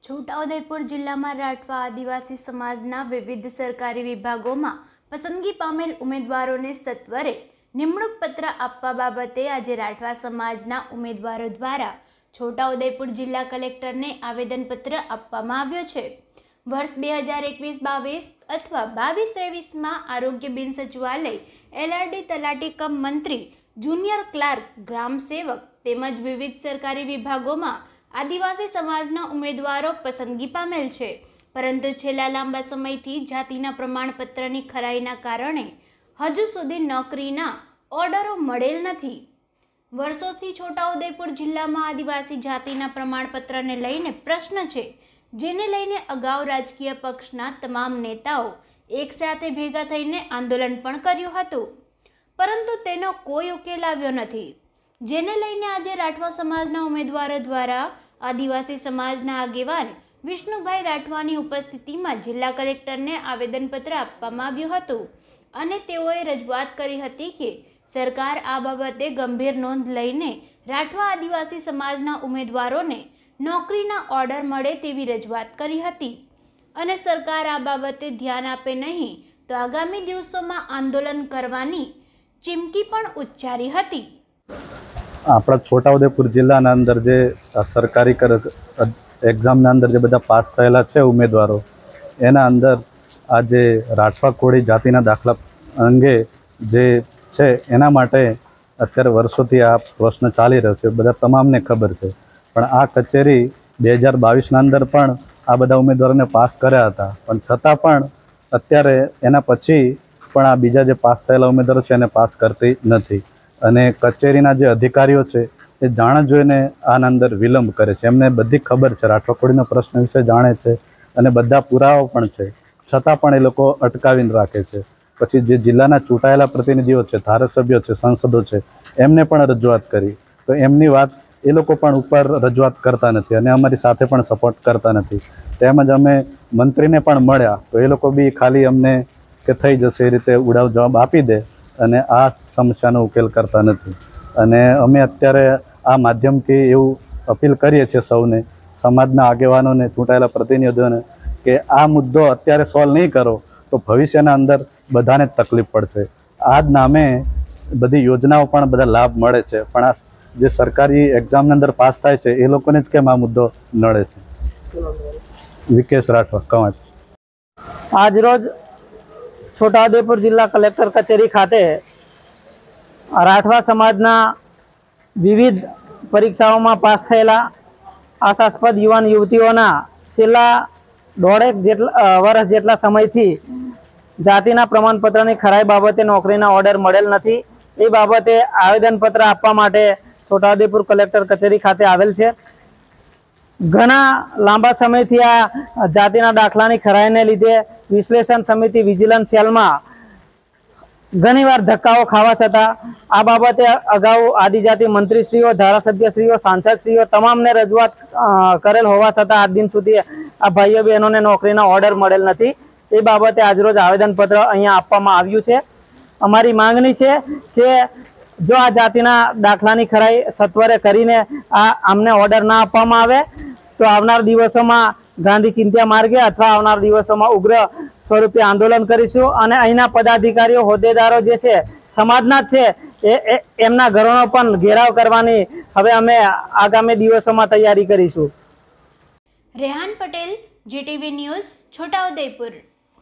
છોટાઉદેપુર જિલ્લામાં રાઠવા આદિવાસી સમાજના વિવિધ સરકારી વિભાગોમાં પસંદગી પામેલ ઉમેદવારોને સત્વરે નિમણૂક પત્ર આપવા બાબતે આજે રાઠવા સમાજના ઉમેદવારો દ્વારા છોટાઉદેપુર જિલ્લા કલેક્ટરને આવેદનપત્ર આપવામાં આવ્યો છે। વર્ષ 2021-22 અથવા 22-23માં આરોગ્ય બિન સચિવાલય LRD તલાટી કમ મંત્રી જુનિયર ક્લાર્ક ગ્રામ સેવક તેમજ વિવિધ સરકારી વિભાગોમાં આદિવાસી સમાજના ઉમેદવારો પસંદગી પામેલ છે, પરંતુ છેલ્લા લાંબા સમયથી જાતિના પ્રમાણપત્રની ખરાઈના કારણે હજુ સુધી નોકરીના ઓર્ડરો મળેલ નથી। વર્ષોથી છોટાઉદેપુર જિલ્લામાં આદિવાસી જાતિના પ્રમાણપત્રને લઈને પ્રશ્ન છે, જેને લઈને અગાઉ રાજકીય પક્ષના તમામ નેતાઓ એકસાથે ભેગા થઈને આંદોલન પણ કર્યું હતું, પરંતુ તેનો કોઈ ઉકેલ આવ્યો નથી, જેને લઈને આજે રાઠવા સમાજના ઉમેદવારો દ્વારા આદિવાસી સમાજના આગેવાન વિષ્ણુભાઈ રાઠવાની ઉપસ્થિતિમાં જિલ્લા કલેક્ટરને આવેદનપત્ર આપવામાં આવ્યું હતું અને તેઓએ રજૂઆત કરી હતી કે સરકાર આ બાબતે ગંભીર નોંધ લઈને રાઠવા આદિવાસી સમાજના ઉમેદવારોને નોકરીના ઓર્ડર મળે તેવી રજૂઆત કરી હતી અને સરકાર આ બાબતે ધ્યાન આપે નહીં તો આગામી દિવસોમાં આંદોલન કરવાની ચીમકી પણ ઉચ્ચારી હતી। આપણા છોટાઉદેપુર જિલ્લાના અંદર જે સરકારી એક્ઝામના અંદર જે બધા પાસ થયેલા છે ઉમેદવારો, એના અંદર આજે રાઠવા કોળી જાતિના દાખલા અંગે જે છે એના માટે અત્યારે વર્ષોથી આ પ્રશ્ન ચાલી રહ્યો છે, બધા તમામને ખબર છે, પણ આ કચેરી 2022ના અંદર પણ આ બધા ઉમેદવારોને પાસ કર્યા હતા, પણ છતાં પણ અત્યારે એના પછી પણ આ બીજા જે પાસ થયેલા ઉમેદવારો છે એને પાસ કરતી નથી અને કચેરીના જે અધિકારીઓ છે એ જાણ જોઈને આના અંદર વિલંબ કરે છે। એમને બધી ખબર છે, રાઠવા કોળીના પ્રશ્ન વિશે જાણે છે અને બધા પુરાવાઓ પણ છે, છતાં પણ એ લોકો અટકાવીને રાખે છે। પછી જે જિલ્લાના ચૂંટાયેલા પ્રતિનિધિઓ છે, ધારાસભ્યો છે, સાંસદો છે, એમને પણ રજૂઆત કરી તો એમની વાત એ લોકો પણ ઉપર રજૂઆત કરતા નથી અને અમારી સાથે પણ સપોર્ટ કરતા નથી। તેમજ અમે મંત્રીને પણ મળ્યા તો એ લોકો બી ખાલી અમને કે થઈ જશે એ રીતે ઉડાવ જવાબ આપી દે અને આ સમસ્યાનો ઉકેલ કરતા નથી। અને અમે અત્યારે આ માધ્યમથી એવું અપીલ કરીએ છીએ સૌને, સમાજના આગેવાનોને, ચૂંટાયેલા પ્રતિનિધિઓને, કે આ મુદ્દો અત્યારે સોલ્વ નહીં કરો તો ભવિષ્યના અંદર બધાને જ તકલીફ પડશે। આ જ નામે બધી યોજનાઓ પણ બધા લાભ મળે છે, પણ આ જે સરકારી એક્ઝામની અંદર પાસ થાય છે એ લોકોને જ કેમ આ મુદ્દો નડે છે। વિકેશ રાઠવા કવાંટ। આજરોજ છોટાઉદેપુર જિલ્લા કલેક્ટર કચેરી ખાતે રાઠવા સમાજના વિવિધ પરીક્ષાઓમાં પાસ થયેલા આશાસ્પદ યુવાન યુવતીઓના છેલ્લા વર્ષ જેટલા સમયથી જાતિના પ્રમાણપત્રની ખરાઈ બાબતે નોકરીના ઓર્ડર મળેલ નથી, એ બાબતે આવેદનપત્ર આપવા માટે છોટાઉદેપુર કલેક્ટર કચેરી ખાતે આવેલ છે। ઘણા લાંબા સમયથી આ જાતિના દાખલાની ખરાઈને લીધે વિશ્લેષણ સમિતિ વિજિલન્સ સેલમાં ઘણીવાર ધક્કાઓ ખાવા છતાં આ બાબતે અગાઉ આદિજાતિ મંત્રીશ્રીઓ, ધારાસભ્યશ્રીઓ, સાંસદશ્રીઓ તમામને રજૂઆત કરેલ હોવા છતાં આજ દિન સુધી આ ભાઈઓ બહેનોને નોકરીના ઓર્ડર મળેલ નથી। એ બાબતે આજરોજ આવેદનપત્ર અહીંયા આપવામાં આવ્યું છે। અમારી માંગણી છે કે જો આ જાતિના દાખલાની ખરાઈ સત્વરે કરીને આમને ઓર્ડર ના આપવામાં આવે તો આવનાર દિવસોમાં ગાંધી ચિંધ્યા માર્ગે અથવા આવનાર દિવસોમાં ઉગ્ર સ્વરૂપે આંદોલન કરીશું અને અહીંના પદાધિકારીઓ, હોદ્દેદારો જે છે સમાજના જ છે એમના ઘરોનો પણ ઘેરાવ કરવાની હવે અમે આગામી દિવસોમાં તૈયારી કરીશું। Rehan Patel, GTV news, Chhota Udepur.